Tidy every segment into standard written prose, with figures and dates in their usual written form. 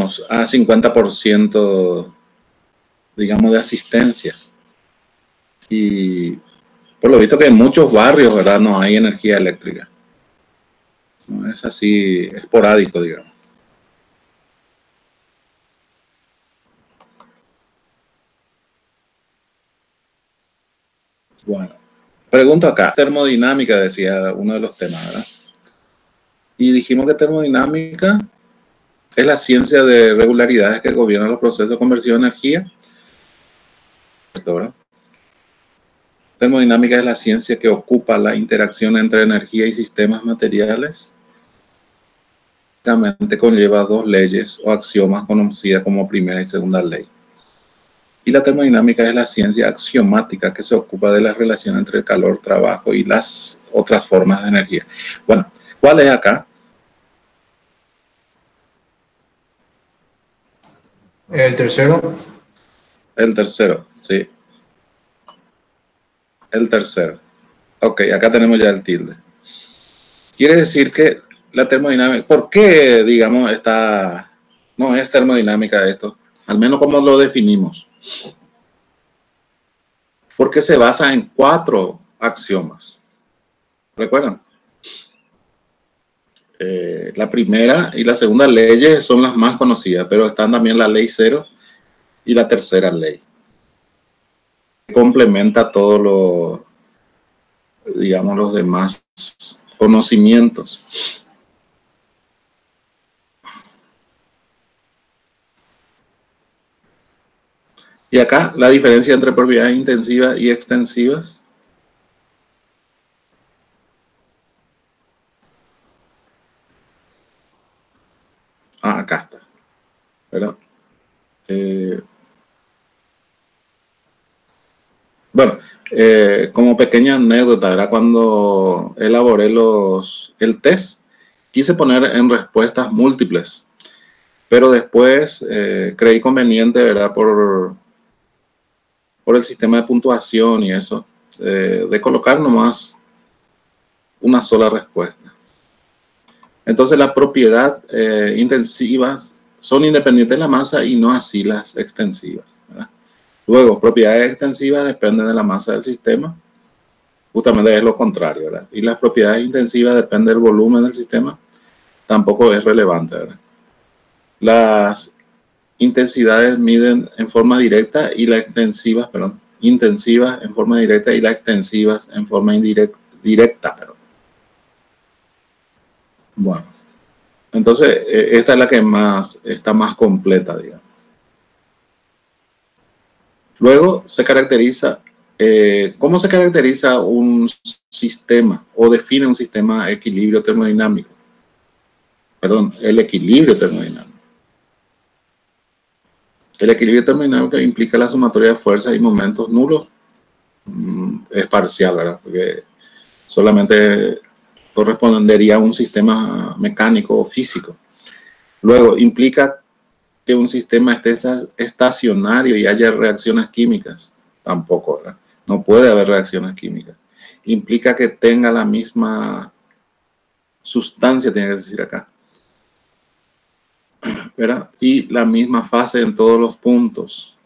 estamos a 50%, digamos, de asistencia. Y por lo visto que en muchos barrios, ¿verdad?, no hay energía eléctrica. No es así esporádico, digamos. Bueno, pregunto acá. Termodinámica, decía uno de los temas, ¿verdad? Y dijimos que termodinámica es la ciencia de regularidades que gobiernan los procesos de conversión de energía. ¿Verdad? Termodinámica es la ciencia que ocupa la interacción entre energía y sistemas materiales. Básicamente conlleva dos leyes o axiomas conocidas como primera y segunda ley. Y la termodinámica es la ciencia axiomática que se ocupa de la relación entre el calor, trabajo y las otras formas de energía. Bueno, ¿cuál es acá? El tercero. El tercero, sí. El tercero. Ok, acá tenemos ya el tilde. Quiere decir que la termodinámica, ¿por qué, digamos, no es termodinámica esto? Al menos como lo definimos. Porque se basa en 4 axiomas. ¿Recuerdan? La primera y la segunda leyes son las más conocidas, pero están también la ley cero y la tercera ley. Complementa todo lo, digamos, los demás conocimientos. Y acá la diferencia entre propiedades intensivas y extensivas. Acá está, ¿verdad? Bueno, como pequeña anécdota, ¿verdad? Cuando elaboré el test, quise poner en respuestas múltiples, pero después creí conveniente, ¿verdad? Por el sistema de puntuación y eso, de colocar nomás una sola respuesta. Entonces las propiedades intensivas son independientes de la masa y no así las extensivas, ¿verdad? Luego, propiedades extensivas dependen de la masa del sistema, justamente es lo contrario, ¿verdad? Y las propiedades intensivas dependen del volumen del sistema, tampoco es relevante, ¿verdad? Las intensidades miden en forma directa y las intensivas en forma directa y las extensivas en forma indirecta. Bueno, entonces esta es la que está más completa, digamos. Luego se caracteriza, ¿cómo se caracteriza un sistema o define un sistema equilibrio termodinámico? Perdón, el equilibrio termodinámico. El equilibrio termodinámico implica la sumatoria de fuerzas y momentos nulos. Es parcial, ¿verdad? Porque solamente correspondería a un sistema mecánico o físico. Luego, implica que un sistema esté estacionario y haya reacciones químicas. Tampoco, ¿verdad? No puede haber reacciones químicas. Implica que tenga la misma sustancia, tiene que decir acá, ¿verdad? Y la misma fase en todos los puntos.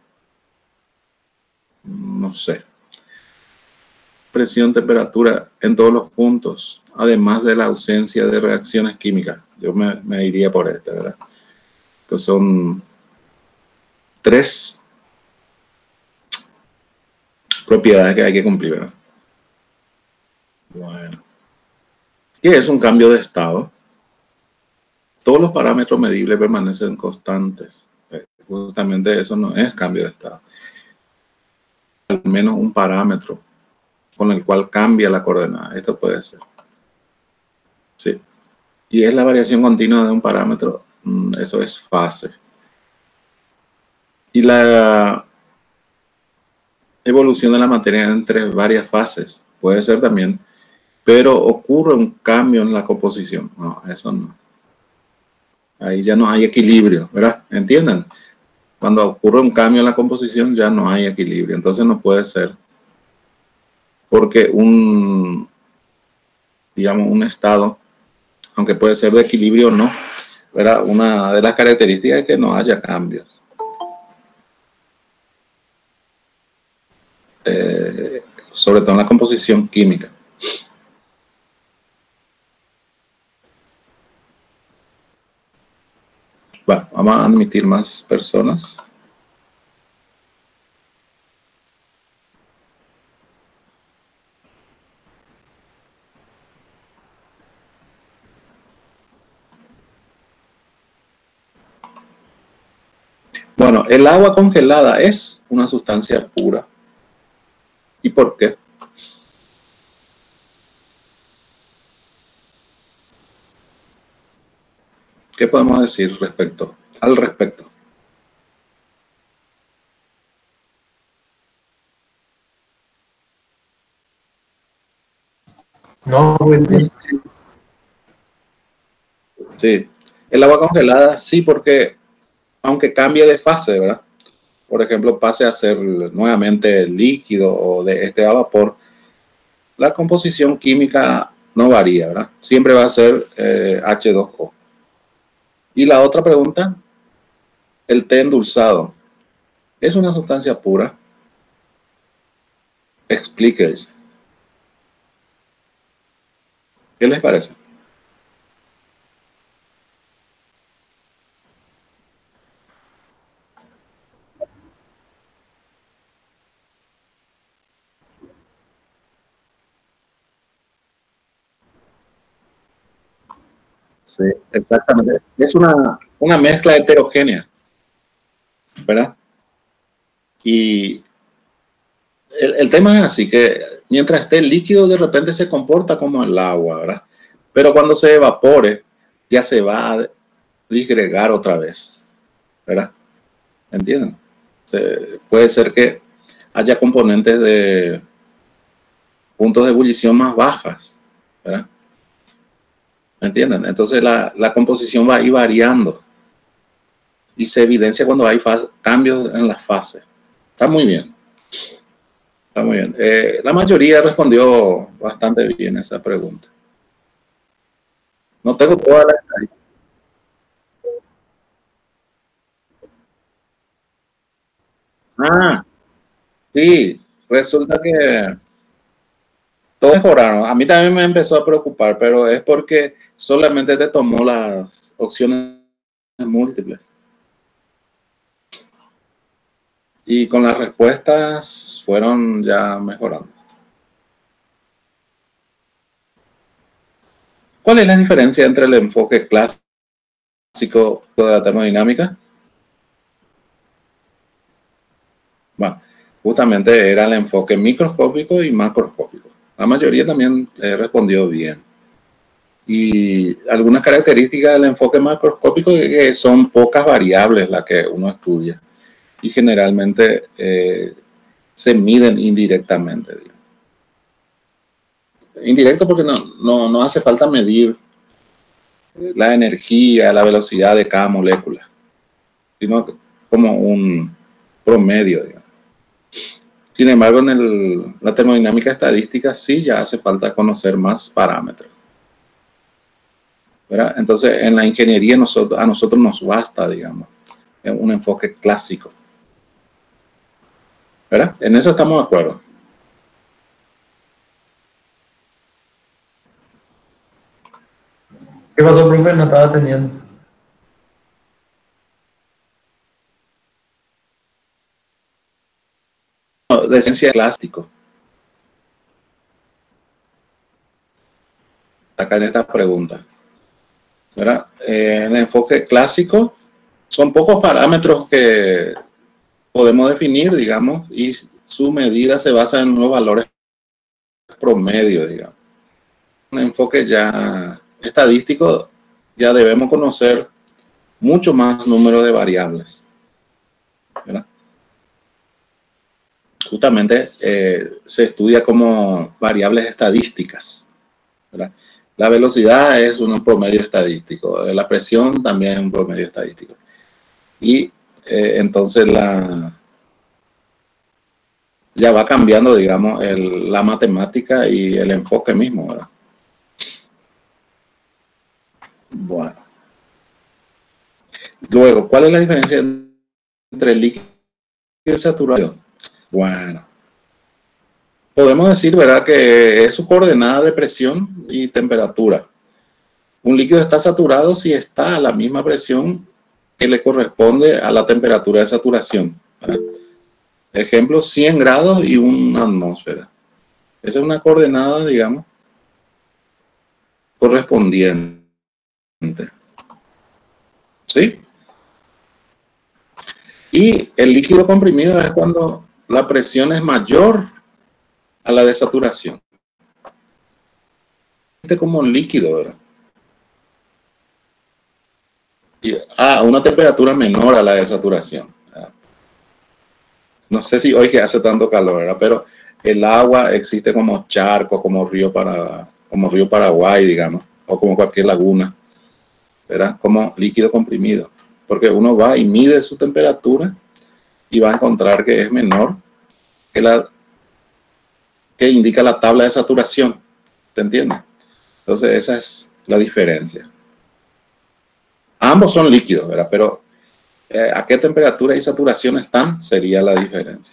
No sé. Presión, temperatura en todos los puntos, además de la ausencia de reacciones químicas. Yo me iría por este, ¿verdad? Que son 3 propiedades que hay que cumplir, ¿verdad? Bueno. ¿Qué es un cambio de estado? Todos los parámetros medibles permanecen constantes. Justamente eso no es cambio de estado. Al menos un parámetro con el cual cambia la coordenada. Esto puede ser. Sí. Y es la variación continua de un parámetro. Eso es fase. Y la evolución de la materia entre varias fases. Puede ser también. Pero ocurre un cambio en la composición. No, eso no. Ahí ya no hay equilibrio, ¿verdad? ¿Entienden? Cuando ocurre un cambio en la composición ya no hay equilibrio. Entonces no puede ser. Porque digamos, un estado, aunque puede ser de equilibrio o no, ¿verdad? Una de las características es que no haya cambios. Sobre todo en la composición química. Bueno, vamos a admitir más personas. Bueno, el agua congelada es una sustancia pura. ¿Y por qué? ¿Qué podemos decir al respecto? No, pues, Sí, el agua congelada sí, porque aunque cambie de fase, ¿verdad? Por ejemplo, pase a ser nuevamente líquido o de este a vapor, la composición química no varía, ¿verdad? Siempre va a ser H2O. Y la otra pregunta, el té endulzado, ¿es una sustancia pura? Explíquese. ¿Qué les parece? Sí, exactamente. Es una mezcla heterogénea, ¿verdad? Y el tema es así, que mientras esté líquido de repente se comporta como el agua, ¿verdad? Pero cuando se evapore ya se va a disgregar otra vez, ¿verdad? ¿Entienden? Puede ser que haya componentes de puntos de ebullición más bajas, ¿verdad? ¿Me entienden? Entonces la composición va a ir variando y se evidencia cuando hay cambios en las fases. Está muy bien. Está muy bien. La mayoría respondió bastante bien esa pregunta. No tengo toda la... Ah, sí, resulta que todos mejoraron. A mí también me empezó a preocupar, pero es porque solamente te tomó las opciones múltiples. Y con las respuestas fueron ya mejorando. ¿Cuál es la diferencia entre el enfoque clásico de la termodinámica? Bueno, justamente era el enfoque microscópico y macroscópico. La mayoría también respondió bien. Y algunas características del enfoque macroscópico es que son pocas variables las que uno estudia y generalmente se miden indirectamente. Digamos. Indirecto porque no hace falta medir la energía, la velocidad de cada molécula, sino como un promedio. Digamos. Sin embargo, en la termodinámica estadística sí ya hace falta conocer más parámetros. ¿Verdad? Entonces, en la ingeniería a nosotros nos basta, digamos, un enfoque clásico. ¿Verdad? En eso estamos de acuerdo. ¿qué pasó, profe? No estaba atendiendo. De ciencia clásico. Acá en esta pregunta. ¿Verdad? En el enfoque clásico son pocos parámetros que podemos definir, digamos, y su medida se basa en los valores promedio, digamos. Un enfoque ya estadístico, ya debemos conocer mucho más número de variables. ¿Verdad? Justamente se estudia como variables estadísticas. ¿Verdad? La velocidad es un promedio estadístico, la presión también es un promedio estadístico. Y entonces ya va cambiando, digamos, la matemática y el enfoque mismo, ¿verdad? Bueno. Luego, ¿cuál es la diferencia entre líquido y saturado? Bueno, podemos decir, ¿verdad?, que es su coordenada de presión y temperatura. Un líquido está saturado si está a la misma presión que le corresponde a la temperatura de saturación, ¿verdad? Ejemplo, 100 grados y una atmósfera. Esa es una coordenada, digamos, correspondiente. ¿Sí? Y el líquido comprimido es cuando la presión es mayor a la de saturación. Este como líquido, ¿verdad? Y a una temperatura menor a la de saturación. No sé si hoy que hace tanto calor, ¿verdad? Pero el agua existe como charco, como río Paraguay, digamos, o como cualquier laguna, ¿verdad? Como líquido comprimido. Porque uno va y mide su temperatura y va a encontrar que es menor que la que indica la tabla de saturación. ¿Te entiendes? Entonces esa es la diferencia. Ambos son líquidos, ¿verdad? Pero a qué temperatura y saturación están sería la diferencia.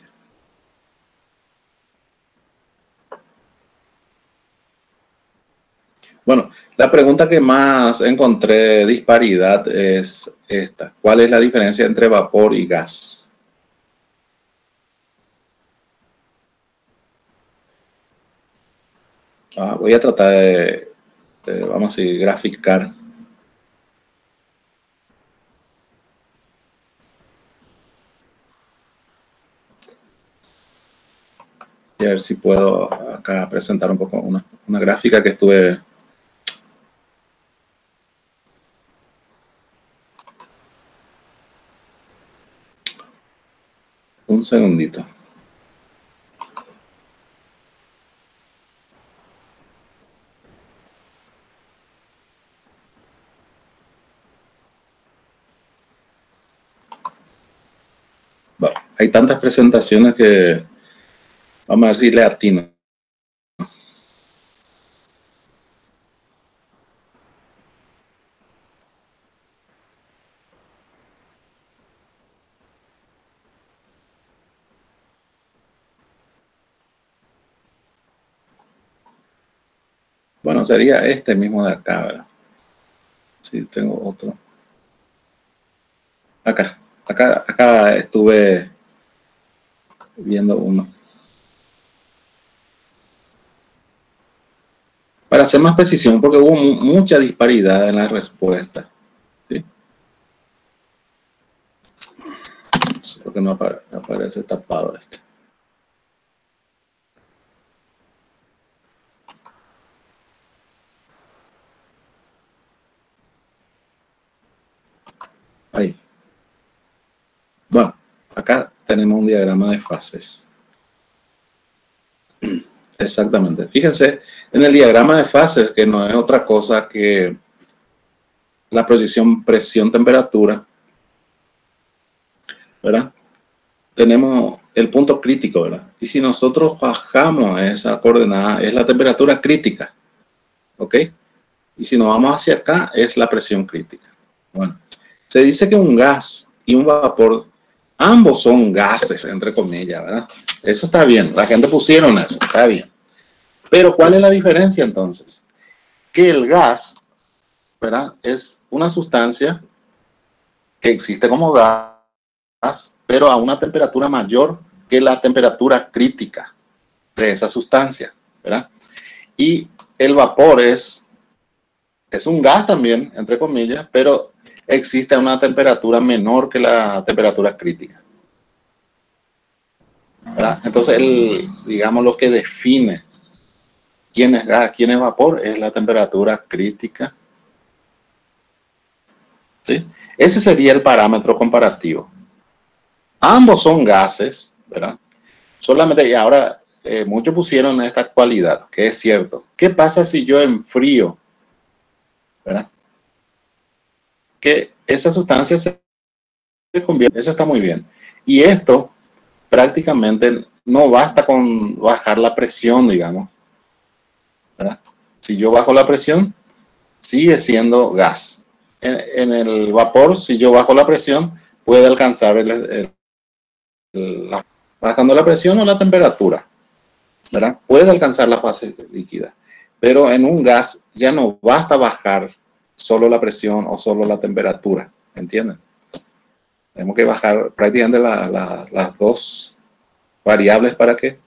Bueno, la pregunta que más encontré disparidad es esta. ¿Cuál es la diferencia entre vapor y gas? Voy a tratar vamos a decir, graficar. Y a ver si puedo acá presentar un poco una gráfica que estuve. Un segundito. Bueno, hay tantas presentaciones que vamos a ver si le atino. Bueno, sería este mismo de acá, ¿verdad? Sí, tengo otro. Acá estuve viendo uno. Para hacer más precisión, porque hubo mucha disparidad en la respuesta. ¿Sí? No sé por qué no aparece tapado este. Ahí. Bueno, acá tenemos un diagrama de fases. Exactamente. Fíjense en el diagrama de fases, que no es otra cosa que la proyección presión-temperatura, ¿verdad? Tenemos el punto crítico, ¿verdad? Y si nosotros bajamos esa coordenada, es la temperatura crítica, ¿ok? Y si nos vamos hacia acá, es la presión crítica. Bueno, se dice que un gas y un vapor, ambos son gases, entre comillas, ¿verdad? Eso está bien, la gente pusieron eso, está bien. Pero ¿cuál es la diferencia entonces? Que el gas, ¿verdad?, es una sustancia que existe como gas, pero a una temperatura mayor que la temperatura crítica de esa sustancia, ¿verdad? Y el vapor es un gas también, entre comillas, pero existe a una temperatura menor que la temperatura crítica, ¿verdad? Entonces, digamos, lo que define quién es gas, quién es vapor, es la temperatura crítica. ¿Sí? Ese sería el parámetro comparativo. Ambos son gases, ¿verdad? Solamente, y ahora muchos pusieron esta cualidad, que es cierto. ¿Qué pasa si yo enfrío, ¿verdad? Que esa sustancia se convierte, eso está muy bien. Y esto prácticamente no basta con bajar la presión, digamos, ¿verdad? Si yo bajo la presión, sigue siendo gas. en el vapor, si yo bajo la presión, puede alcanzar bajando la presión o la temperatura, ¿verdad? Puede alcanzar la fase líquida. Pero en un gas ya no basta bajar solo la presión o solo la temperatura, ¿entienden? Tenemos que bajar prácticamente las dos variables para que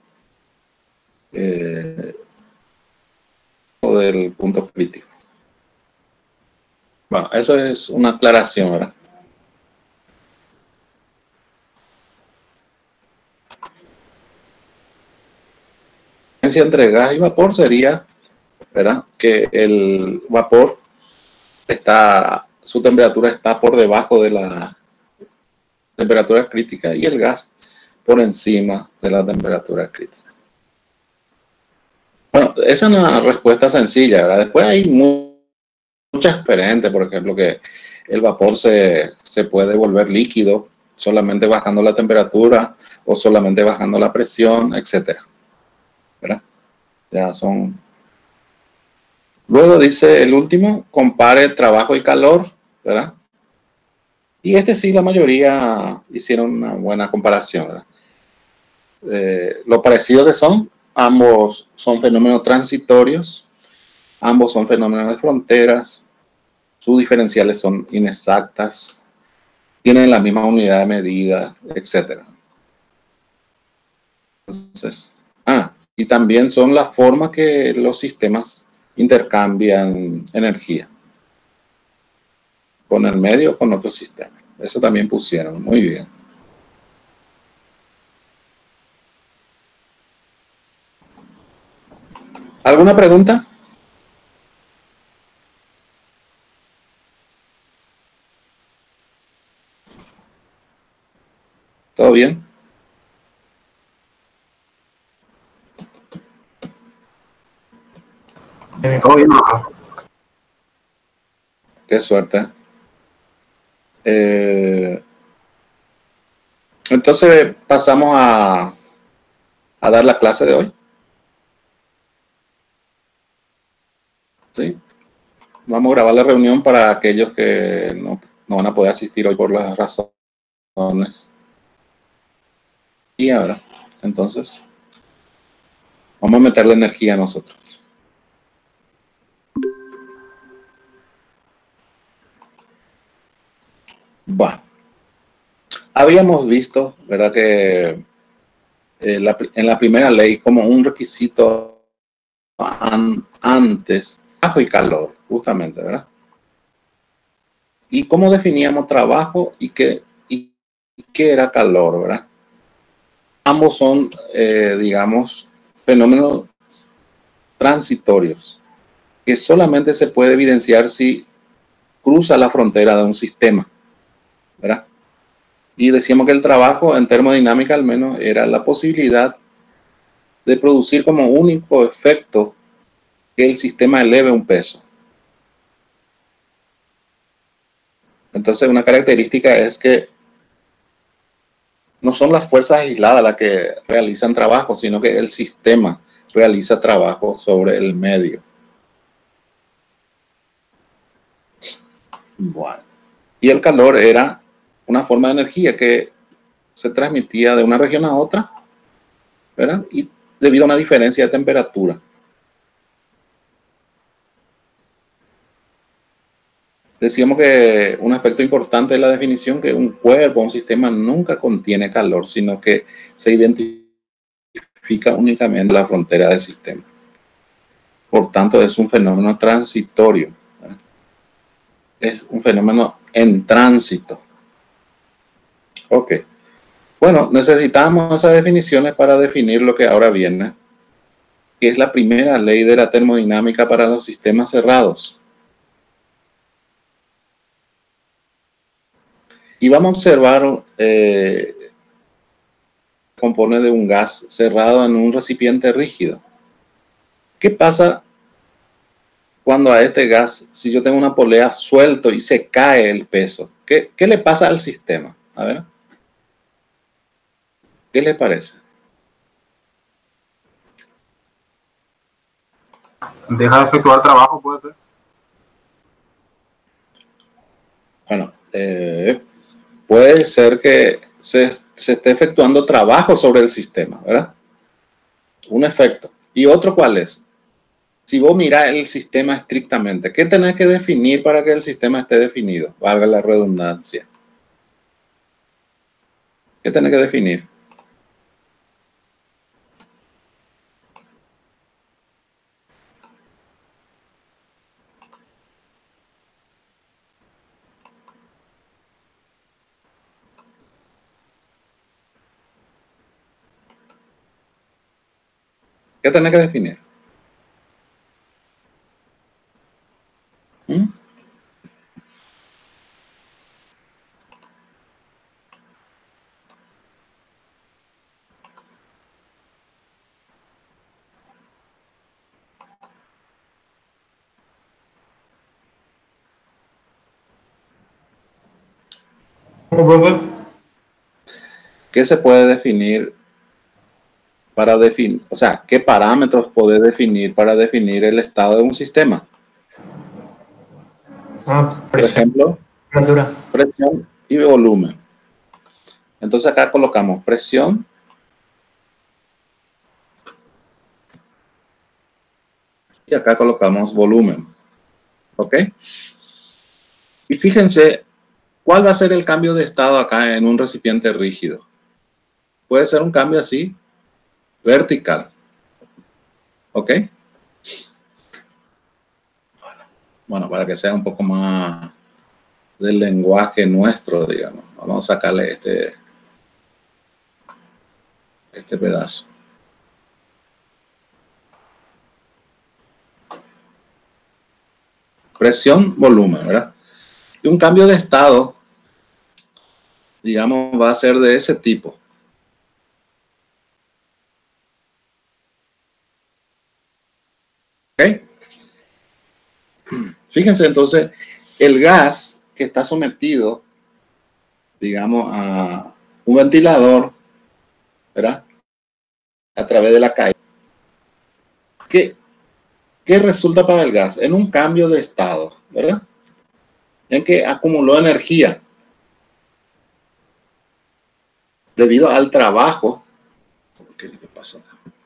del punto crítico. Bueno, eso es una aclaración, ¿verdad? La diferencia entre gas y vapor sería, ¿verdad?, que el vapor su temperatura está por debajo de la temperatura crítica y el gas por encima de la temperatura crítica. Bueno, esa es una respuesta sencilla, ¿verdad? Después hay muchas diferentes, por ejemplo, que el vapor se puede volver líquido solamente bajando la temperatura o solamente bajando la presión, etcétera, ¿verdad? Ya son. Luego dice el último, compare trabajo y calor, ¿verdad? Y sí, la mayoría hicieron una buena comparación, ¿verdad? Lo parecido que son, ambos son fenómenos transitorios, ambos son fenómenos de fronteras, sus diferenciales son inexactas, tienen la misma unidad de medida, etc. Entonces, y también son la forma que los sistemas intercambian energía con el medio o con otro sistema. Eso también pusieron, muy bien. ¿Alguna pregunta? ¿Todo bien? Todo bien. Qué suerte. Entonces pasamos a dar la clase de hoy. ¿Sí? Vamos a grabar la reunión para aquellos que no van a poder asistir hoy por las razones. Y ahora, entonces, vamos a meterle energía a nosotros. Bueno, habíamos visto, ¿verdad?, que en la primera ley como un requisito antes, trabajo y calor, justamente, ¿verdad? ¿Y cómo definíamos trabajo y qué era calor, verdad? Ambos son, digamos, fenómenos transitorios que solamente se puede evidenciar si cruza la frontera de un sistema, ¿verdad? Y decíamos que el trabajo en termodinámica al menos era la posibilidad de producir como único efecto que el sistema eleve un peso. Entonces una característica es que no son las fuerzas aisladas las que realizan trabajo, sino que el sistema realiza trabajo sobre el medio. Bueno. Y el calor era una forma de energía que se transmitía de una región a otra, ¿verdad? Y debido a una diferencia de temperatura. Decíamos que un aspecto importante de la definición que un cuerpo, un sistema nunca contiene calor, sino que se identifica únicamente en la frontera del sistema. Por tanto, es un fenómeno transitorio, ¿verdad? Es un fenómeno en tránsito. Ok. Bueno, necesitamos esas definiciones para definir lo que ahora viene, que es la primera ley de la termodinámica para los sistemas cerrados. Y vamos a observar, compone de un gas cerrado en un recipiente rígido. ¿Qué pasa cuando a este gas, si yo tengo una polea suelto y se cae el peso? ¿Qué le pasa al sistema? A ver, ¿qué le parece? Deja de efectuar trabajo, puede ser. Bueno, puede ser que se esté efectuando trabajo sobre el sistema, ¿verdad? Un efecto. ¿Y otro cuál es? Si vos mirás el sistema estrictamente, ¿qué tenés que definir para que el sistema esté definido? Valga la redundancia. ¿Qué tenés que definir? ¿Qué tenés que definir? ¿Mm? ¿Cómo, profe? ¿Qué se puede definir para definir, o sea, qué parámetros podés definir para definir el estado de un sistema? Por Presión, ejemplo, temperatura. presión y volumen. Entonces acá colocamos presión y acá colocamos volumen. ¿Ok? Y fíjense, ¿cuál va a ser el cambio de estado acá en un recipiente rígido? Puede ser un cambio así, vertical. ¿Ok? Bueno, para que sea un poco más del lenguaje nuestro, digamos. Vamos a sacarle este pedazo. Presión, volumen, ¿verdad? Y un cambio de estado, digamos, va a ser de ese tipo. ¿Ok? Fíjense entonces, el gas que está sometido, digamos, a un ventilador, ¿verdad? A través de la calle. ¿Qué resulta para el gas? En un cambio de estado, ¿verdad? En que acumuló energía debido al trabajo. ¿Qué le pasó?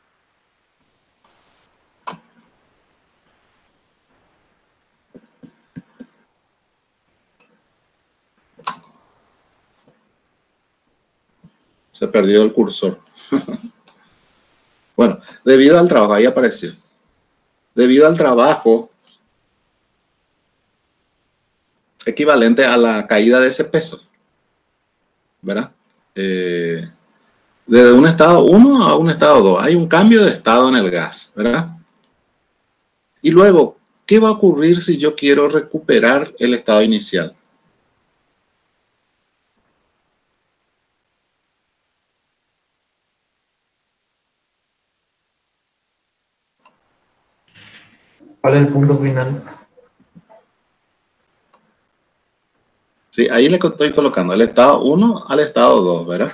Se perdió el cursor. Bueno, debido al trabajo, ahí apareció. Debido al trabajo equivalente a la caída de ese peso, ¿verdad? Desde un estado 1 a un estado 2. Hay un cambio de estado en el gas, ¿verdad? Y luego, ¿qué va a ocurrir si yo quiero recuperar el estado inicial? ¿Cuál es el punto final? Sí, ahí le estoy colocando el estado 1 al estado 2, ¿verdad?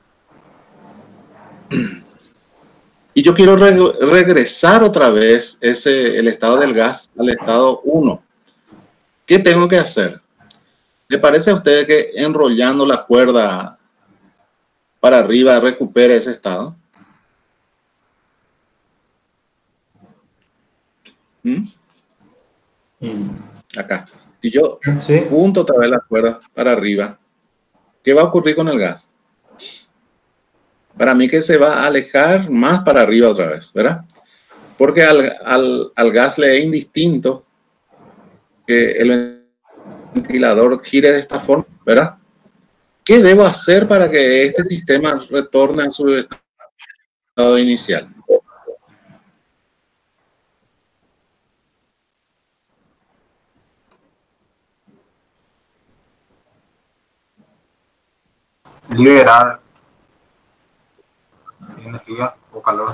Y yo quiero regresar otra vez el estado del gas al estado 1. ¿Qué tengo que hacer? ¿Le parece a usted que enrollando la cuerda para arriba recupere ese estado? ¿Mm? Acá. Si yo ¿Sí? punto otra vez la cuerda para arriba, ¿qué va a ocurrir con el gas? Para mí que se va a alejar más para arriba otra vez, ¿verdad? Porque al gas le es indistinto que el ventilador gire de esta forma, ¿verdad? ¿Qué debo hacer para que este sistema retorne a su estado inicial? Liberar energía o calor.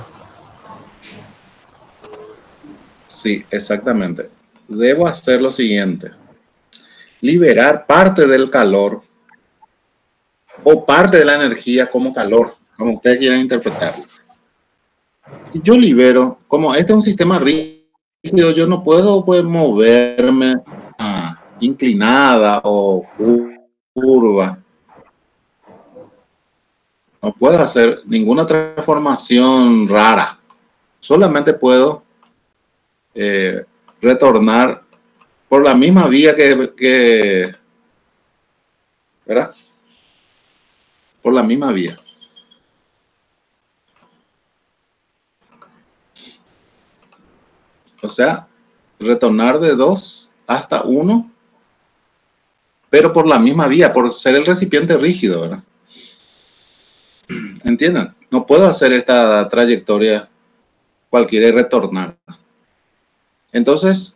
Sí, exactamente. Debo hacer lo siguiente. Liberar parte del calor o parte de la energía como calor, como ustedes quieran interpretarlo. Si yo libero, como este es un sistema rígido, yo no puedo pues, moverme inclinada o curva. No puedo hacer ninguna transformación rara. Solamente puedo retornar por la misma vía ¿verdad? Por la misma vía. O sea, retornar de 2 hasta 1, pero por la misma vía, por ser el recipiente rígido, ¿verdad? ¿Entienden? No puedo hacer esta trayectoria cualquiera y retornar. Entonces,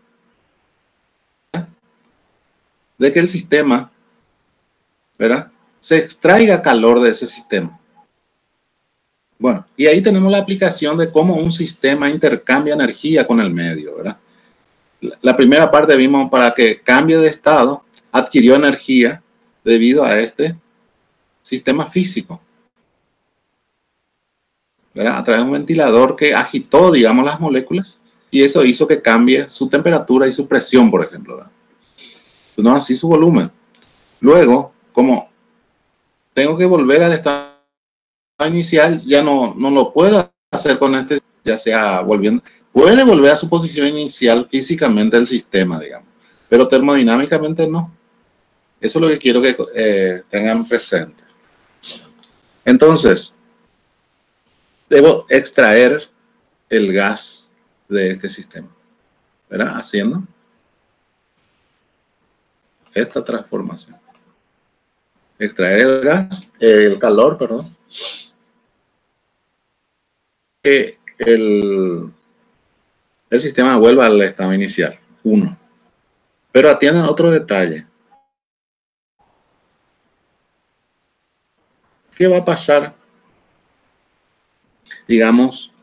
de que el sistema, ¿verdad?, se extraiga calor de ese sistema. Bueno, y ahí tenemos la aplicación de cómo un sistema intercambia energía con el medio, ¿verdad? La primera parte vimos para que cambie de estado, adquirió energía debido a este sistema físico, ¿verdad? A través de un ventilador que agitó, digamos, las moléculas y eso hizo que cambie su temperatura y su presión, por ejemplo, ¿verdad? Pues no así su volumen. Luego, como tengo que volver al estado inicial, ya no lo puedo hacer con este, ya sea volviendo, puede volver a su posición inicial físicamente el sistema, digamos, pero termodinámicamente no. Eso es lo que quiero que tengan presente. Entonces, debo extraer el gas de este sistema, ¿verdad? Haciendo esta transformación. Extraer el gas, el calor, perdón. Que el sistema vuelva al estado inicial, 1. Pero atienden otro detalle. ¿Qué va a pasar, digamos,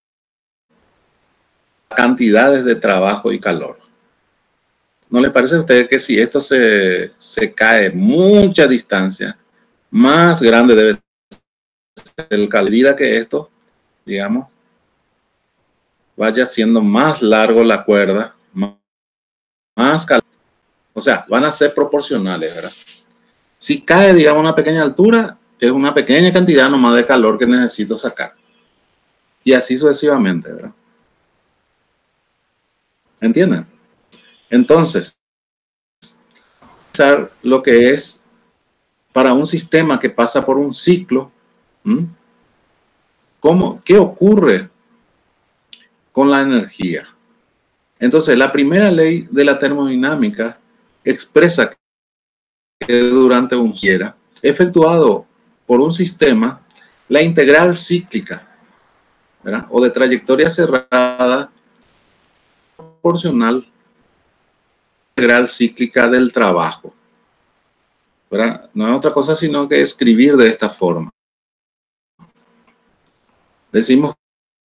cantidades de trabajo y calor? ¿No le parece a usted que si esto se cae mucha distancia, más grande debe ser el calor que esto, digamos, vaya siendo más largo la cuerda, más calor? O sea, van a ser proporcionales, ¿verdad? Si cae, digamos, a una pequeña altura, es una pequeña cantidad nomás de calor que necesito sacar. Y así sucesivamente, ¿verdad? ¿Entienden? Entonces, lo que es para un sistema que pasa por un ciclo, ¿qué ocurre con la energía? Entonces, la primera ley de la termodinámica expresa que durante un quiera efectuado por un sistema, la integral cíclica, ¿verdad?, o de trayectoria cerrada proporcional a la integral cíclica del trabajo, ¿verdad? No es otra cosa sino que escribir de esta forma. Decimos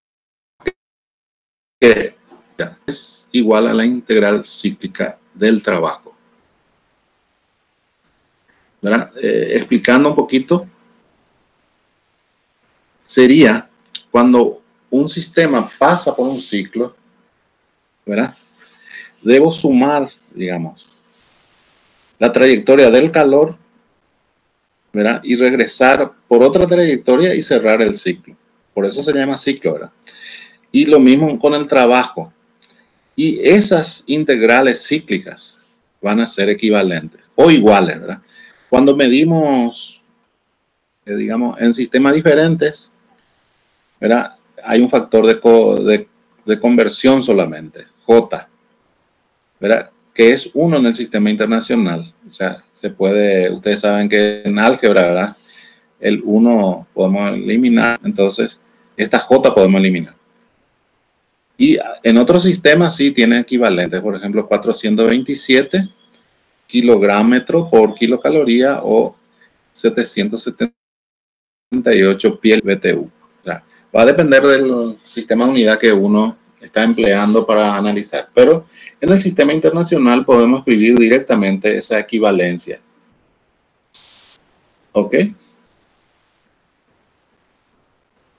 que es igual a la integral cíclica del trabajo. ¿Verdad? Explicando un poquito, sería cuando un sistema pasa por un ciclo, ¿verdad? Debo sumar, digamos, la trayectoria del calor, ¿verdad?, y regresar por otra trayectoria y cerrar el ciclo. Por eso se llama ciclo, ¿verdad? Y lo mismo con el trabajo. Y esas integrales cíclicas van a ser equivalentes o iguales, ¿verdad? Cuando medimos, digamos, en sistemas diferentes, ¿verdad?, hay un factor de conversión solamente, J, ¿verdad?, que es 1 en el sistema internacional. O sea, se puede, ustedes saben que en álgebra, ¿verdad?, el 1 podemos eliminar, entonces esta J podemos eliminar. Y en otros sistemas sí tiene equivalentes, por ejemplo, 427 kilogramos por kilocaloría o 778 piel BTU. O sea, va a depender del sistema de unidad que uno está empleando para analizar, pero en el sistema internacional podemos escribir directamente esa equivalencia. ¿Ok?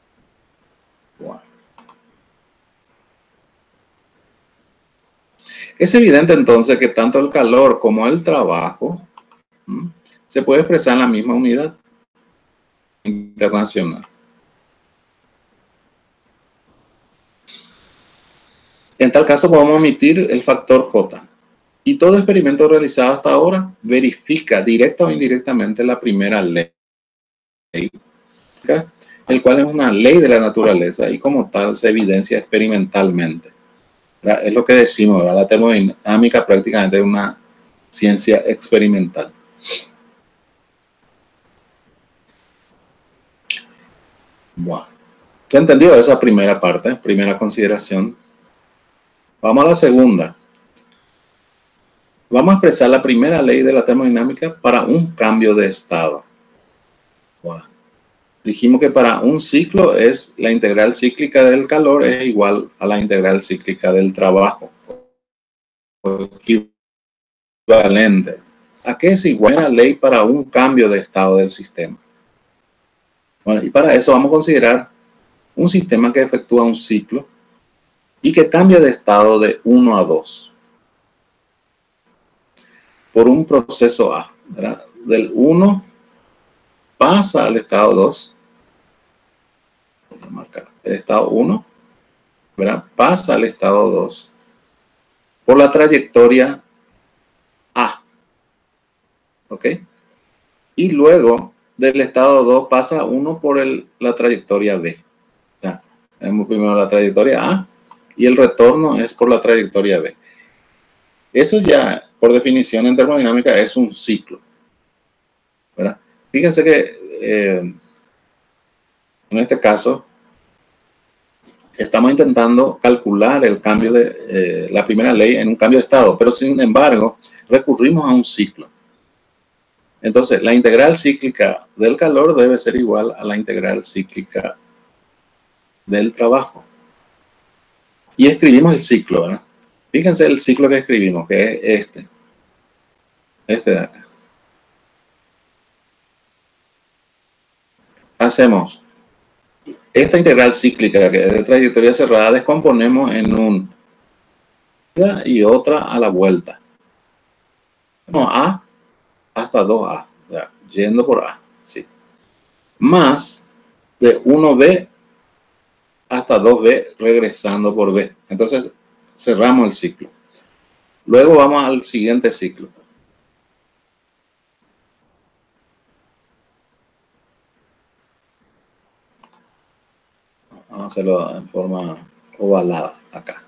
Wow. Es evidente entonces que tanto el calor como el trabajo se puede expresar en la misma unidad internacional. En tal caso podemos omitir el factor J. Y todo experimento realizado hasta ahora verifica directa o indirectamente la primera ley, el cual es una ley de la naturaleza y como tal se evidencia experimentalmente. ¿Verdad? Es lo que decimos, ¿verdad? La termodinámica prácticamente es una ciencia experimental. Bueno, ¿se entendió esa primera parte, primera consideración? Vamos a la segunda. Vamos a expresar la primera ley de la termodinámica para un cambio de estado. Wow. Dijimos que para un ciclo es la integral cíclica del calor es igual a la integral cíclica del trabajo. Equivalente. ¿A qué es igual la ley para un cambio de estado del sistema? Bueno, y para eso vamos a considerar un sistema que efectúa un ciclo y que cambia de estado de 1 a 2. Por un proceso A, ¿verdad? Del 1 pasa al estado 2. Voy a marcar el estado 1, ¿verdad? Pasa al estado 2 por la trayectoria A. ¿Ok? Y luego del estado 2 pasa 1 por la trayectoria B. ¿Ya? Tenemos primero la trayectoria A y el retorno es por la trayectoria B. Eso ya, por definición en termodinámica, es un ciclo, ¿verdad? Fíjense que en este caso estamos intentando calcular el cambio de la primera ley en un cambio de estado, pero sin embargo recurrimos a un ciclo. Entonces, la integral cíclica del calor debe ser igual a la integral cíclica del trabajo. Y escribimos el ciclo, ¿verdad? Fíjense el ciclo que escribimos, que es este. Este de acá. Hacemos esta integral cíclica que es de trayectoria cerrada, descomponemos en un y otra a la vuelta. No, A hasta 2A, ya, yendo por A, sí. Más de 1B hasta 2B regresando por B. Entonces cerramos el ciclo. Luego vamos al siguiente ciclo. Vamos a hacerlo en forma ovalada acá.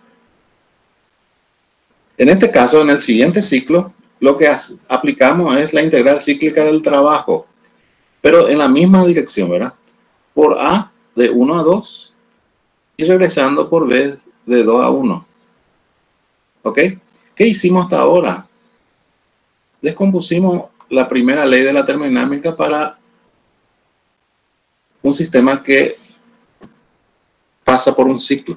En este caso, en el siguiente ciclo, lo que aplicamos es la integral cíclica del trabajo, pero en la misma dirección, ¿verdad? Por A de 1 a 2 y regresando por B de 2 a 1. ¿Ok? ¿Qué hicimos hasta ahora? Descompusimos la primera ley de la termodinámica para un sistema que pasa por un ciclo,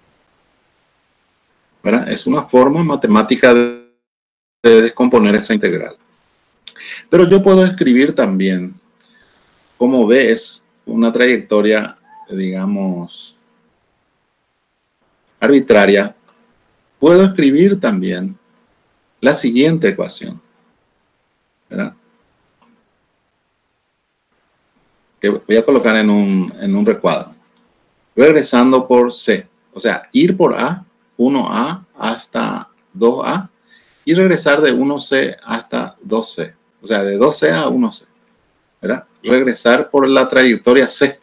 ¿verdad? Es una forma matemática de descomponer esa integral. Pero yo puedo escribir también, como ves, una trayectoria, digamos, arbitraria. Puedo escribir también la siguiente ecuación, ¿verdad? Que voy a colocar en un recuadro. Regresando por C, o sea, ir por A, 1A hasta 2A, y regresar de 1C hasta 2C, o sea, de 2C a 1C, ¿verdad? Regresar por la trayectoria C.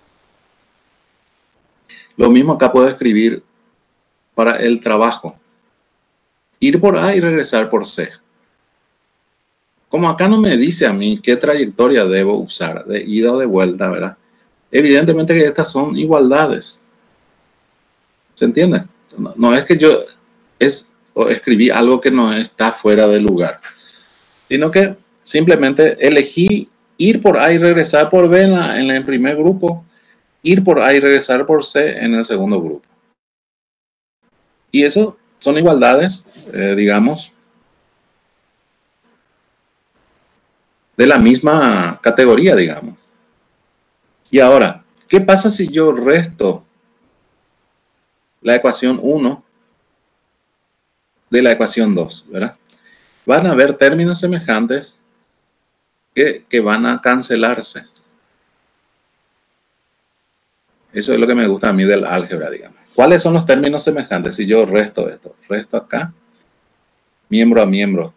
Lo mismo acá puedo escribir para el trabajo. Ir por A y regresar por C. Como acá no me dice a mí qué trayectoria debo usar, de ida o de vuelta, ¿verdad? Evidentemente que estas son igualdades. ¿Se entiende? No es que yo escribí algo que no está fuera de lugar, sino que simplemente elegí ir por A y regresar por B en el primer grupo, ir por A y regresar por C en el segundo grupo. Y eso son igualdades, digamos, de la misma categoría, digamos. Y ahora, ¿qué pasa si yo resto la ecuación 1 de la ecuación 2, ¿verdad? Van a haber términos semejantes que van a cancelarse. Eso es lo que me gusta a mí del álgebra, digamos. ¿Cuáles son los términos semejantes? Si yo resto esto, resto acá, miembro a miembro,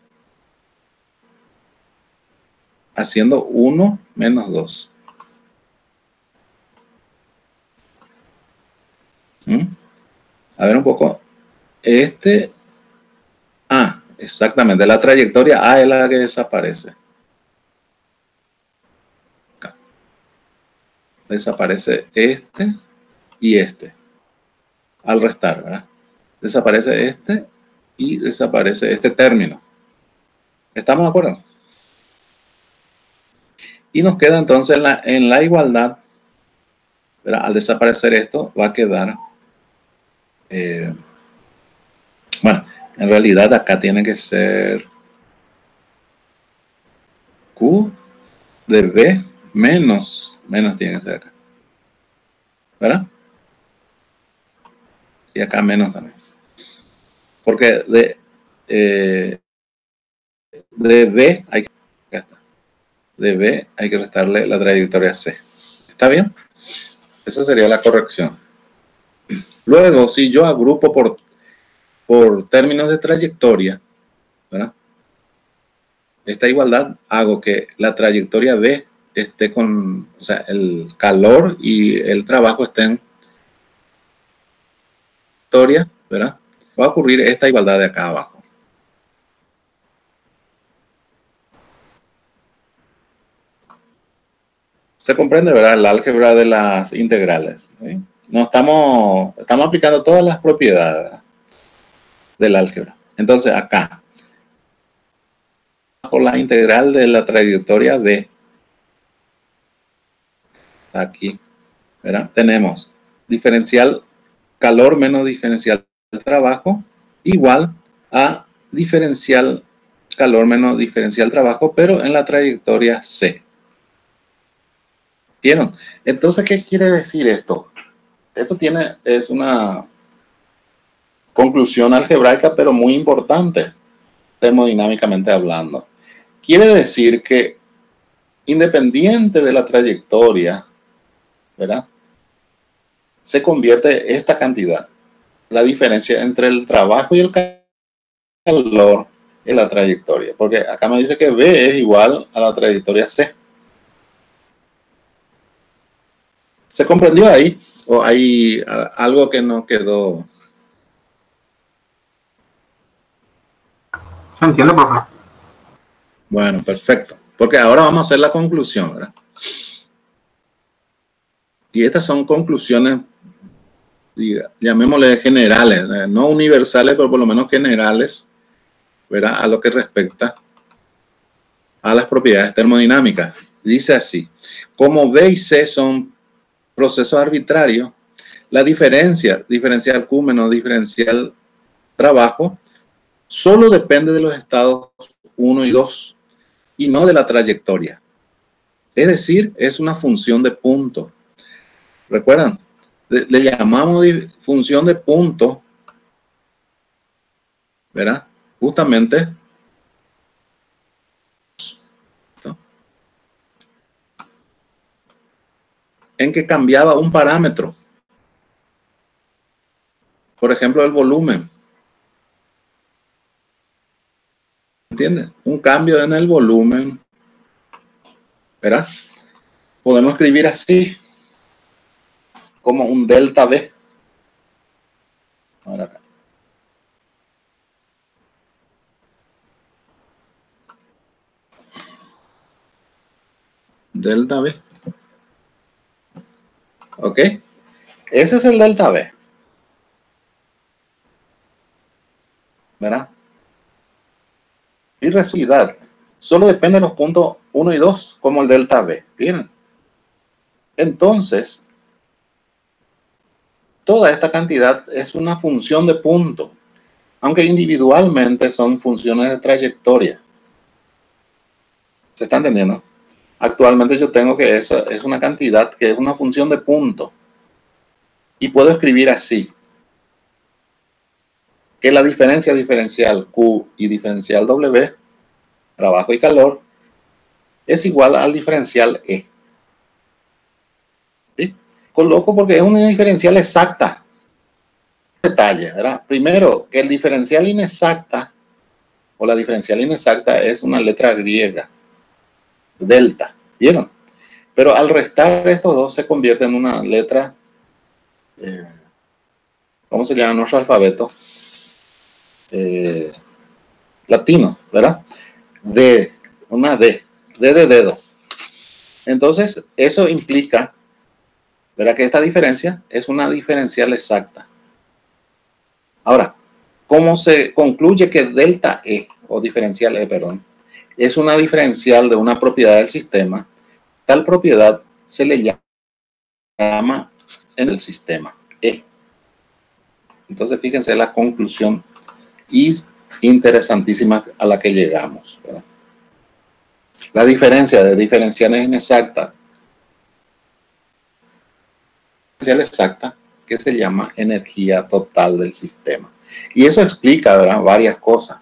haciendo 1 menos 2. A ver un poco. Exactamente, la trayectoria A es la que desaparece. Acá. Desaparece este y este. Al restar, ¿verdad? Desaparece este y desaparece este término. ¿Estamos de acuerdo? Y nos queda entonces en la igualdad, ¿verdad? Al desaparecer esto va a quedar, bueno, en realidad acá tiene que ser Q de B menos tiene que ser acá, ¿verdad? Y acá menos también. Porque de B hay que restarle la trayectoria C. ¿Está bien? Esa sería la corrección. Luego, si yo agrupo por términos de trayectoria, ¿verdad? Esta igualdad hago que la trayectoria B esté con, o sea, el calor y el trabajo estén trayectoria, ¿verdad? Va a ocurrir esta igualdad de acá abajo. Se comprende, ¿verdad? El álgebra de las integrales, ¿sí? No estamos aplicando todas las propiedades, ¿verdad?, del álgebra. Entonces acá, por la integral de la trayectoria B, aquí, ¿verdad? Tenemos diferencial calor menos diferencial trabajo igual a diferencial calor menos diferencial trabajo, pero en la trayectoria C. ¿Vieron? Entonces, ¿qué quiere decir esto? Esto es una conclusión algebraica, pero muy importante, termodinámicamente hablando. Quiere decir que independiente de la trayectoria, ¿verdad?, se convierte esta cantidad, la diferencia entre el trabajo y el calor en la trayectoria, porque acá me dice que B es igual a la trayectoria C. ¿Se comprendió ahí? ¿O hay algo que no quedó? Se entiende, profe. Bueno, perfecto. Porque ahora vamos a hacer la conclusión, ¿verdad? Y estas son conclusiones, llamémosle generales, no universales, pero por lo menos generales, ¿verdad?, a lo que respecta a las propiedades termodinámicas. Dice así: como B y C son procesos arbitrarios, la diferencial Q menos diferencial trabajo, solo depende de los estados 1 y 2 y no de la trayectoria. Es decir, es una función de punto. ¿Recuerdan? Le llamamos función de punto, ¿verdad? Justamente ¿no?, en que cambiaba un parámetro. Por ejemplo, el volumen. ¿Entienden? Un cambio en el volumen, ¿verdad? Podemos escribir así, como un delta B. Ahora acá. Delta B. ¿Ok? Ese es el delta B, ¿verdad? Y residuidad solo depende de los puntos 1 y 2, como el delta B. ¿Bien? Entonces, toda esta cantidad es una función de punto, aunque individualmente son funciones de trayectoria. ¿Se está entendiendo? Actualmente yo tengo que esa es una cantidad que es una función de punto. Y puedo escribir así. que la diferencia diferencial Q y diferencial W, trabajo y calor, es igual al diferencial E. ¿Sí? Coloco porque es una diferencial exacta. Detalle, ¿verdad? Primero, que el diferencial inexacta o la diferencial inexacta es una letra griega, delta, ¿vieron? Pero al restar estos dos se convierte en una letra, ¿cómo se llama nuestro alfabeto? Latino, ¿verdad? D, una D de dedo. Entonces, eso implica, ¿verdad?, que esta diferencia es una diferencial exacta. Ahora, ¿cómo se concluye que delta E, o diferencial E, perdón, es una diferencial de una propiedad del sistema? Tal propiedad se le llama en el sistema E. Entonces, fíjense la conclusión interesantísima a la que llegamos, ¿verdad? La diferencia de diferenciales inexactas, exacta, que se llama energía total del sistema. Y eso explica, ¿verdad?, varias cosas.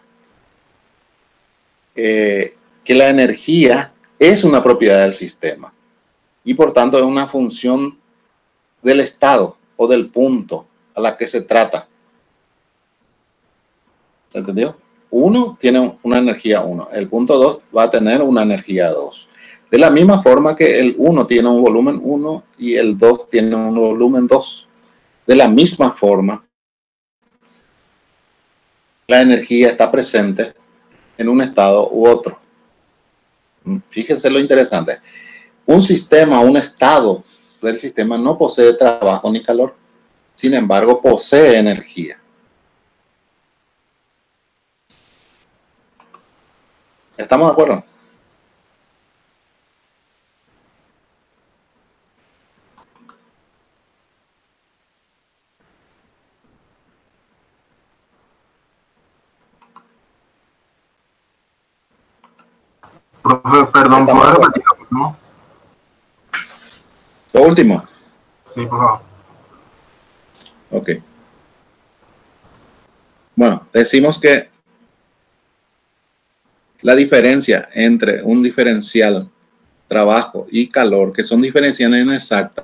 Que la energía es una propiedad del sistema y por tanto es una función del estado o del punto a la que se trata. ¿Entendió? Uno tiene una energía 1, el punto 2 va a tener una energía 2. De la misma forma que el 1 tiene un volumen 1 y el 2 tiene un volumen 2. De la misma forma, la energía está presente en un estado u otro. Fíjense lo interesante. Un sistema, un estado del sistema no posee trabajo ni calor. Sin embargo, posee energía. ¿Estamos de acuerdo? Profe, perdón, ¿puedo repetirlo, no? Lo último. Sí, por favor. Ok. Bueno, decimos que la diferencia entre un diferencial trabajo y calor, que son diferenciales inexactas,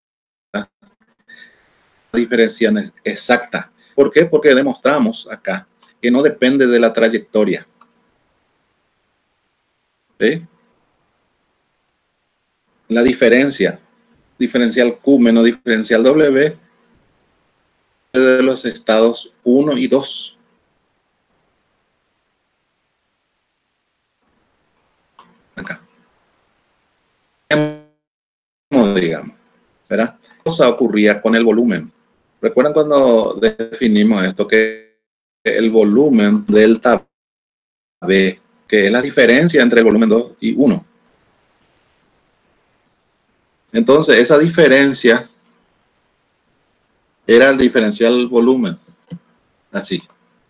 diferenciales exactas. ¿Por qué? Porque demostramos acá que no depende de la trayectoria. ¿Sí? La diferencia, diferencial Q menos diferencial W, de los estados 1 y 2. Acá. Digamos, ¿verdad? ¿Qué cosa ocurría con el volumen? ¿Recuerdan cuando definimos esto? Que el volumen delta V, que es la diferencia entre el volumen 2 y 1. Entonces, esa diferencia era el diferencial volumen. Así.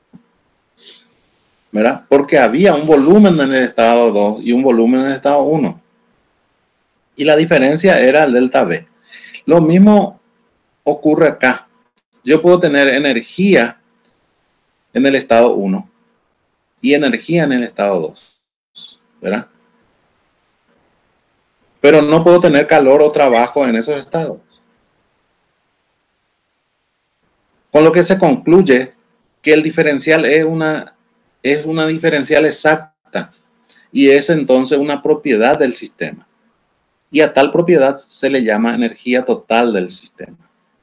¿Verdad? Porque había un volumen en el estado 2 y un volumen en el estado 1. Y la diferencia era el delta V. Lo mismo ocurre acá. Yo puedo tener energía en el estado 1 y energía en el estado 2. ¿Verdad? Pero no puedo tener calor o trabajo en esos estados. Con lo que se concluye que el diferencial es una diferencial exacta y es entonces una propiedad del sistema. Y a tal propiedad se le llama energía total del sistema.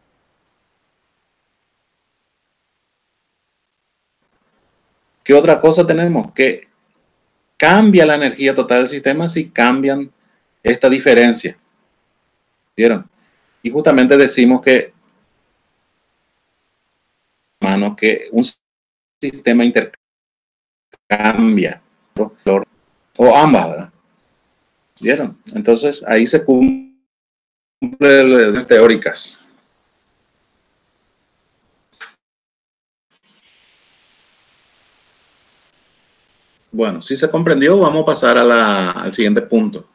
¿Qué otra cosa tenemos? Que cambia la energía total del sistema si cambian esta diferencia. ¿Vieron? Y justamente decimos que un sistema intercambia o ambas, ¿verdad? ¿Vieron? Entonces ahí se cumple las teóricas. Bueno, si se comprendió, vamos a pasar al siguiente punto.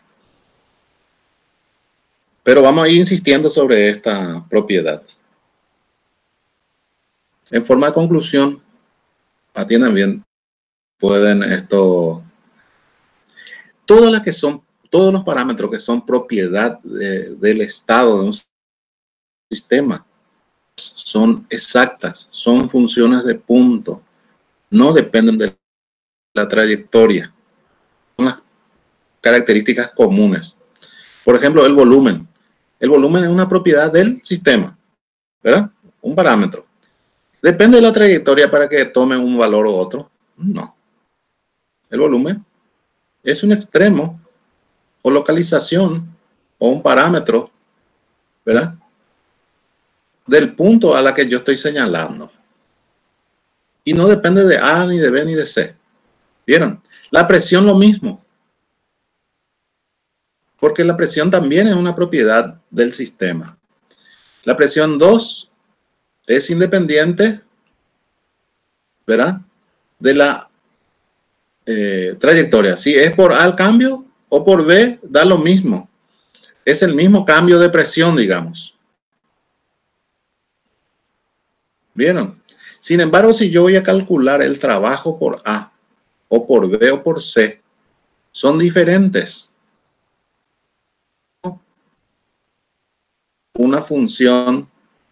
Pero vamos a ir insistiendo sobre esta propiedad. En forma de conclusión, atiendan bien, pueden todas las que son, todos los parámetros que son propiedad del estado de un sistema son exactas, son funciones de punto, no dependen de la trayectoria, son las características comunes. Por ejemplo, el volumen. El volumen es una propiedad del sistema, ¿verdad? Un parámetro. ¿Depende de la trayectoria para que tome un valor u otro? No. El volumen es un extremo o localización o un parámetro, ¿verdad? Del punto a la que yo estoy señalando. Y no depende de A, ni de B, ni de C. ¿Vieron? La presión lo mismo. Porque la presión también es una propiedad del sistema. La presión 2 es independiente, ¿verdad? De la trayectoria. Si es por A el cambio o por B, da lo mismo. Es el mismo cambio de presión, digamos. ¿Vieron? Sin embargo, si yo voy a calcular el trabajo por A, o por B, o por C, son diferentes. Una función,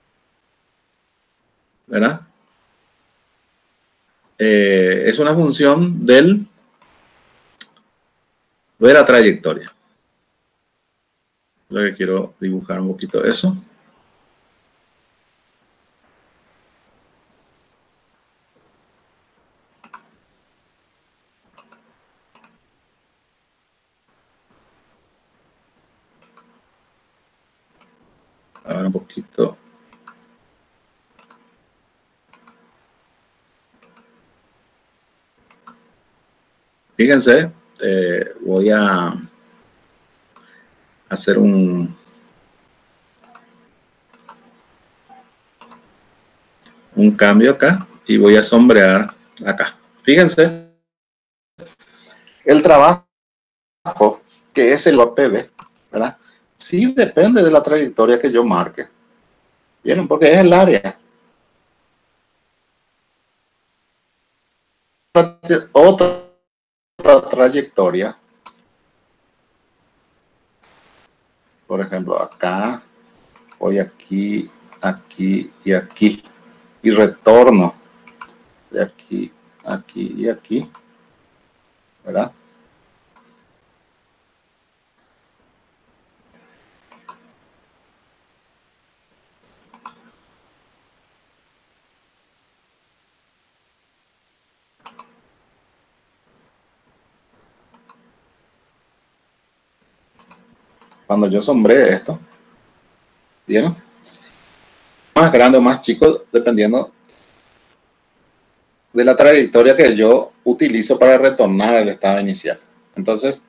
¿verdad? Es una función de la trayectoria. Lo que quiero dibujar un poquito eso. Ahora un poquito. Fíjense, voy a hacer un cambio acá y voy a sombrear acá. Fíjense, el trabajo que es el OPB, ¿verdad? Sí depende de la trayectoria que yo marque. ¿Vieron? Porque es el área. Otra trayectoria. Por ejemplo, acá, voy aquí, aquí y aquí. Y retorno de aquí, aquí y aquí. ¿Verdad? Cuando yo sombree esto, ¿vieron? Más grande o más chico, dependiendo de la trayectoria que yo utilizo para retornar al estado inicial. Entonces,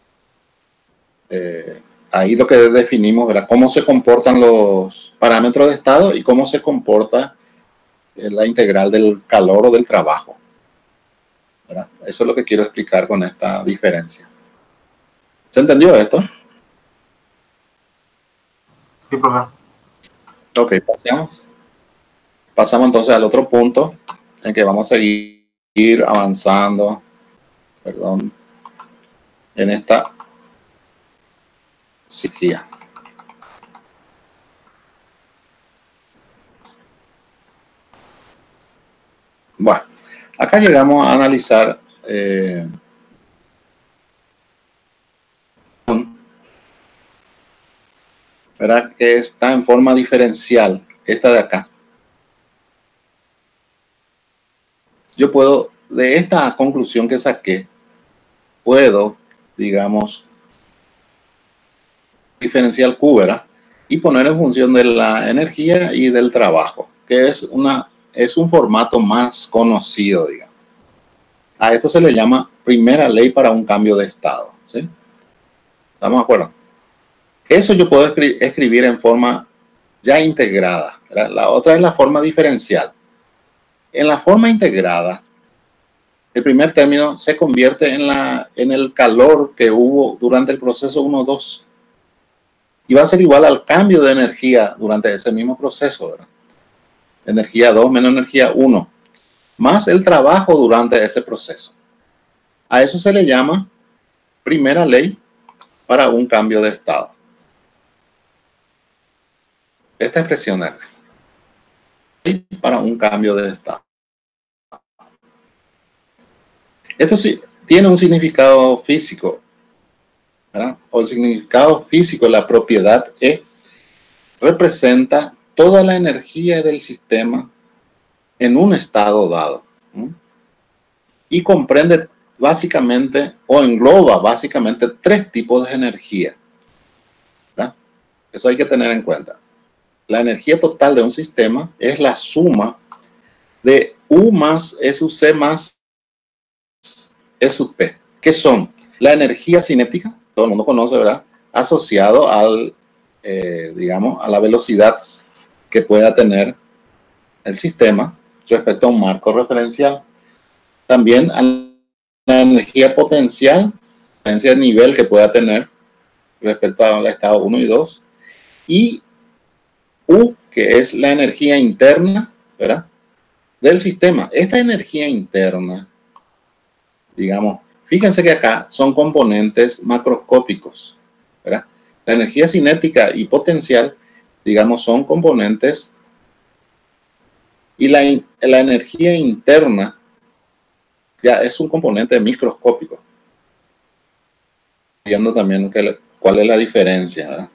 ahí lo que definimos, ¿verdad? Cómo se comportan los parámetros de estado y cómo se comporta la integral del calor o del trabajo, ¿verdad? Eso es lo que quiero explicar con esta diferencia. ¿Se entendió esto? Sí, profe. Ok, pasamos entonces al otro punto en que vamos a seguir avanzando, perdón, en esta psiquía. Bueno, acá llegamos a analizar ¿verdad? Que está en forma diferencial, esta de acá. Yo puedo, de esta conclusión que saqué, puedo, digamos, diferencial Q, ¿verdad? Y poner en función de la energía y del trabajo, que es un formato más conocido, digamos. A esto se le llama primera ley para un cambio de estado, ¿sí? ¿Estamos de acuerdo? Eso yo puedo escribir en forma ya integrada, ¿verdad? La otra es la forma diferencial. En la forma integrada, el primer término se convierte en el calor que hubo durante el proceso 1-2. Y va a ser igual al cambio de energía durante ese mismo proceso, ¿verdad? Energía 2 menos energía 1. más el trabajo durante ese proceso. A eso se le llama primera ley para un cambio de estado. Esta expresión es ley para un cambio de estado. Esto sí tiene un significado físico, ¿verdad? O el significado físico, la propiedad E, representa toda la energía del sistema en un estado dado. Y comprende básicamente, o engloba básicamente, 3 tipos de energía, ¿verdad? Eso hay que tener en cuenta. La energía total de un sistema es la suma de U más E sub C más E sub P, que son la energía cinética, todo el mundo conoce, ¿verdad? Asociado al, digamos, a la velocidad que pueda tener el sistema respecto a un marco referencial. También a la energía potencial, diferencia de nivel que pueda tener respecto al estado 1 y 2. Y U, que es la energía interna, ¿verdad?, del sistema. Esta energía interna, digamos, fíjense que acá son componentes macroscópicos, ¿verdad? La energía cinética y potencial, digamos, son componentes, y la energía interna ya es un componente microscópico. Viendo también cuál es la diferencia, ¿verdad?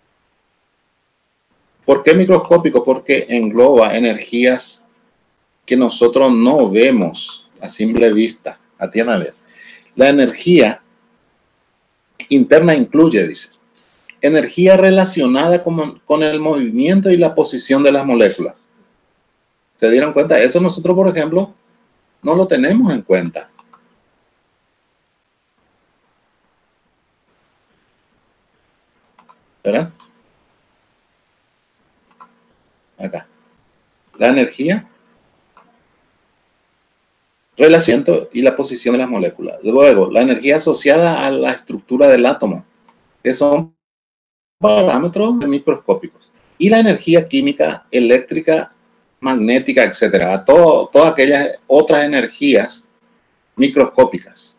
¿Por qué microscópico? Porque engloba energías que nosotros no vemos a simple vista. Atiendan a ver. La energía interna incluye, dice, energía relacionada con el movimiento y la posición de las moléculas. ¿Se dieron cuenta? Eso nosotros, por ejemplo, no lo tenemos en cuenta. ¿Verdad? Acá. La energía, relación y la posición de las moléculas. Luego, la energía asociada a la estructura del átomo, que son parámetros microscópicos. Y la energía química, eléctrica, magnética, etcétera. Todas aquellas otras energías microscópicas.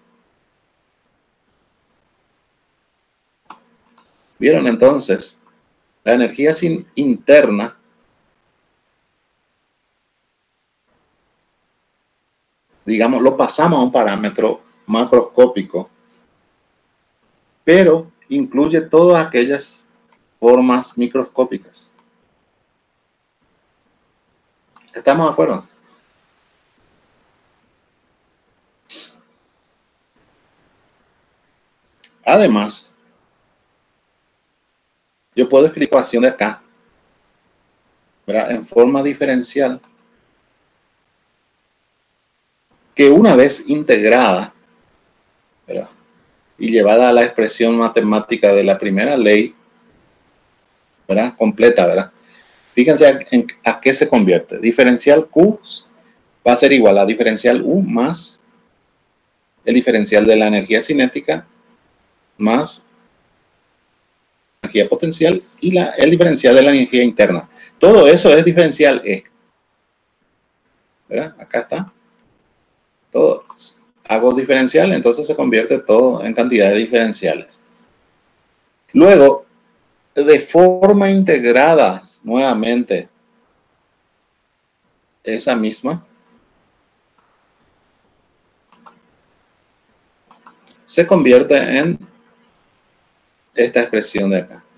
¿Vieron entonces? La energía interna digamos, lo pasamos a un parámetro macroscópico, pero incluye todas aquellas formas microscópicas. ¿Estamos de acuerdo? Además, yo puedo escribir la ecuación de acá, ¿verdad?, en forma diferencial, que una vez integrada, ¿verdad?, y llevada a la expresión matemática de la primera ley, ¿verdad?, completa, ¿verdad? Fíjense a qué se convierte. Diferencial Q va a ser igual a diferencial U más el diferencial de la energía cinética más energía potencial y el diferencial de la energía interna. Todo eso es diferencial E. ¿Verdad? Acá está. Todo. Hago diferencial, entonces se convierte todo en cantidades diferenciales. Luego, de forma integrada, nuevamente, esa misma, se convierte en esta expresión de acá.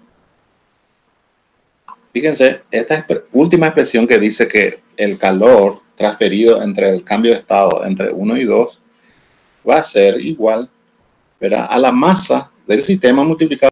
Fíjense, esta última expresión que dice que el calor transferido entre el cambio de estado entre 1 y 2 va a ser igual, ¿verdad?, a la masa del sistema multiplicado